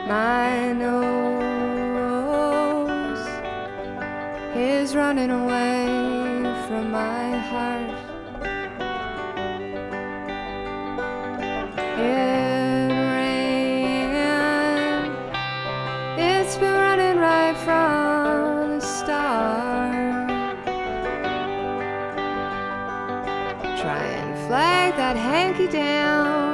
My nose is running away from my heart. It ran, it's been running right from the start. Try and flag that hanky down.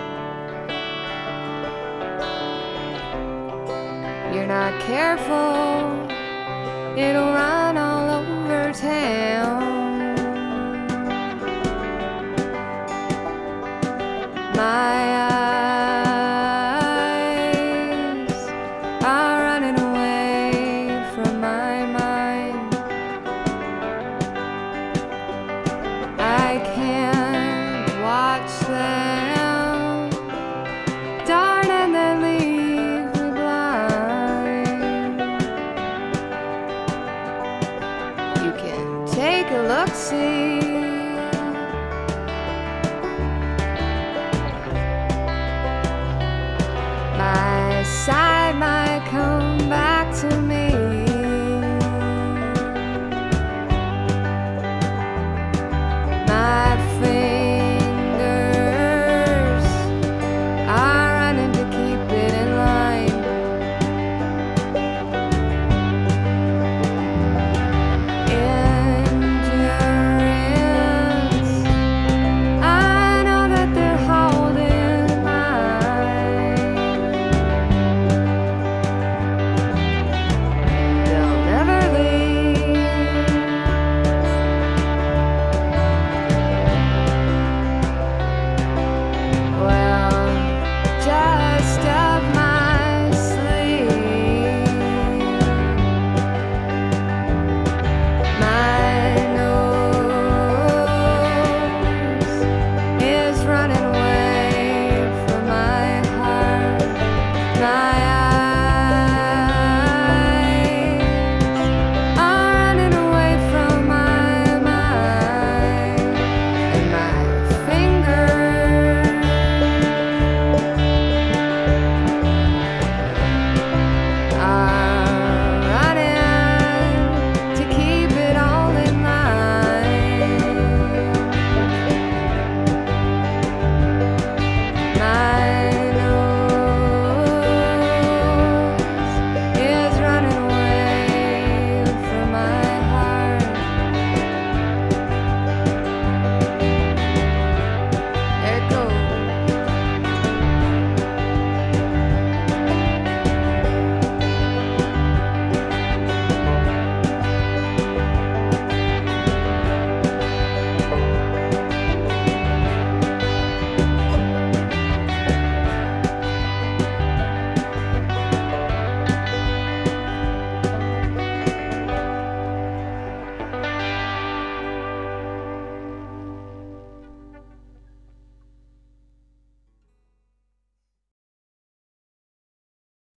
You're not careful, it'll run all over town. My eyes are running away from my mind. I can't watch them dart and then leave me blind. You can take a look-see